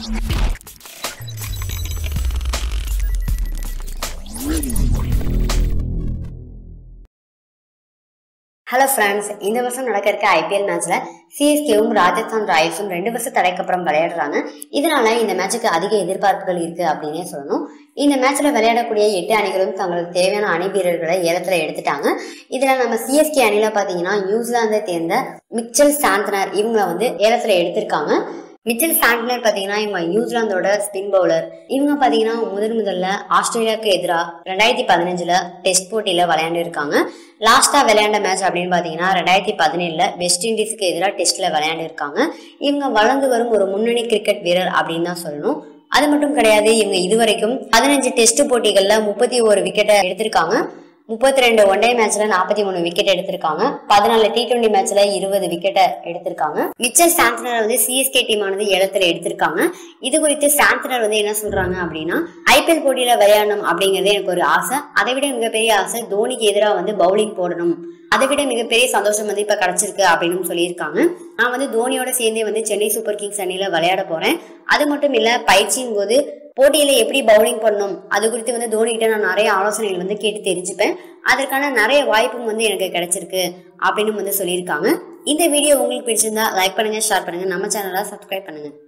Hello friends, இந்த வருஷம் நடக்க இருக்க ஐபிஎல் மேட்ச்ல சிஎஸ்கேவும் ராஜஸ்தான் ராயல்ஸும் 2 வருஷ தடைக்கு அப்புறம் விளையாடுறாங்க. இதனால இந்த மேட்சுக்கு அதிக எதிர்பார்ப்புகள் இருக்கு அப்படின்னே சொல்லணும். இந்த மேட்ச்ல விளையாடக்கூடிய 8 அணிகளும் தங்களுக்கு தேவையான அணி வீரர்களை ஏலத்துல எடுத்துட்டாங்க. இதுல நம்ம சிஎஸ்கே அணில பாத்தீங்கன்னா நியூசிலாந்தை சேர்ந்த மிச்சல் சாந்தனர் இவங்களை ஏலத்துல எடுத்திருக்காங்க. மிச்சல் சாண்டனர் பாத்தீங்கன்னா இவங்க நியூசிலாந்தோட ஸ்பின் பவுலர். இவங்க பாத்தீங்கன்னா முதல்ல ஆஸ்திரேலியாவுக்கு எதிராக 2015 டெஸ்ட் போட்டியில விளையாண்டு இருக்காங்க. லாஸ்டா விளையாண்ட மேட்ச் அப்படின்னு பாத்தீங்கன்னா 2017 வெஸ்ட் இண்டீஸுக்கு எதிராக டெஸ்ட்ல விளையாண்டு இருக்காங்க. இவங்க வளர்ந்து வரும் ஒரு முன்னணி கிரிக்கெட் வீரர் அப்படின்னு தான் சொல்லணும். அது மட்டும் கிடையாது, இவங்க இதுவரைக்கும் 15 டெஸ்ட் போட்டிகள்ல 31 விக்கெட்டை எடுத்திருக்காங்க. 32 ஒன்டே மேட்ச்ல 43 விக்கெட் எடுத்திருக்காங்க. 14 T20 மேட்ச்ல 20 விக்கெட்டை எடுத்திருக்காங்க. மிச்சல் சாந்தனர் சிஎஸ்கே டீமானது ஏலத்துல எடுத்திருக்காங்க. இது குறித்து சாந்தனர் என்ன சொல்றாங்க அப்படின்னா, ஐபிஎல் போட்டியில விளையாடணும் அப்படிங்கறது எனக்கு ஒரு ஆசை. அதை விட மிகப்பெரிய ஆசை தோனிக்கு எதிராக பவுலிங் போடணும். அதை விட மிகப்பெரிய சந்தோஷம் இப்ப கிடைச்சிருக்கு அப்படின்னு சொல்லியிருக்காங்க. நான் தோனியோட சேர்ந்தே சென்னை சூப்பர் கிங்ஸ் அணியில விளையாட போறேன். அது மட்டும் இல்ல, பயிற்சியின் போது போட்டியில எப்படி பவுலிங் பண்ணணும் அது குறித்து தோனி கிட்ட நான் நிறைய ஆலோசனைகள் கேட்டு தெரிஞ்சுப்பேன். அதற்கான நிறைய வாய்ப்பும் எனக்கு கிடைச்சிருக்கு அப்படின்னு சொல்லியிருக்காங்க. இந்த வீடியோ உங்களுக்கு பிடிச்சிருந்தா லைக் பண்ணுங்க, ஷேர் பண்ணுங்க, நம்ம சேனலை சப்ஸ்கிரைப் பண்ணுங்க.